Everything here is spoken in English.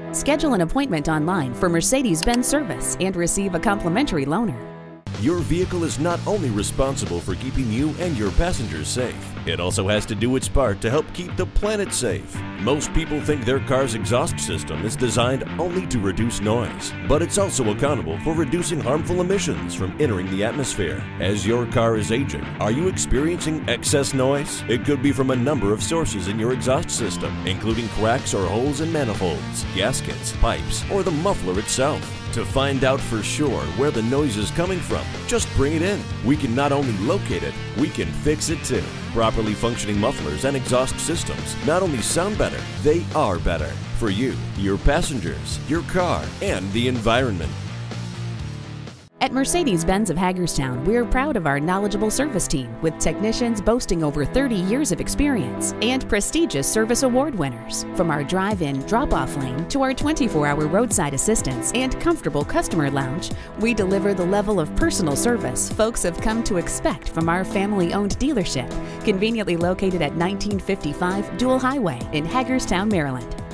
Schedule an appointment online for Mercedes-Benz service and receive a complimentary loaner. Your vehicle is not only responsible for keeping you and your passengers safe, it also has to do its part to help keep the planet safe. Most people think their car's exhaust system is designed only to reduce noise, but it's also accountable for reducing harmful emissions from entering the atmosphere. As your car is aging, are you experiencing excess noise? It could be from a number of sources in your exhaust system, including cracks or holes in manifolds, gaskets, pipes, or the muffler itself. To find out for sure where the noise is coming from, just bring it in. We can not only locate it, we can fix it too. Properly functioning mufflers and exhaust systems not only sound better, they are better for you, your passengers, your car, and the environment. At Mercedes-Benz of Hagerstown, we're proud of our knowledgeable service team with technicians boasting over 30 years of experience and prestigious service award winners. From our drive-in drop-off lane to our 24-hour roadside assistance and comfortable customer lounge, we deliver the level of personal service folks have come to expect from our family-owned dealership, conveniently located at 1955 Dual Highway in Hagerstown, Maryland.